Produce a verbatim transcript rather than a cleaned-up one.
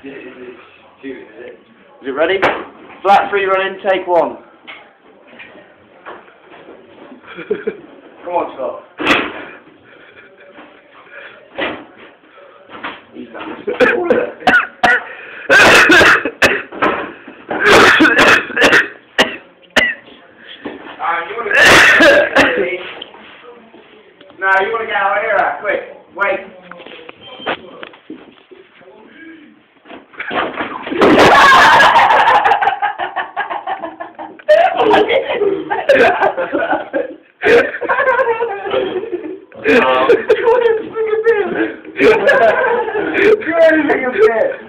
Is it ready? Flat free running, take one. Come on, Scott. He's done this. Alright, you want to No, you want to get out of here, right? Quick. Wait. You're anything a bit.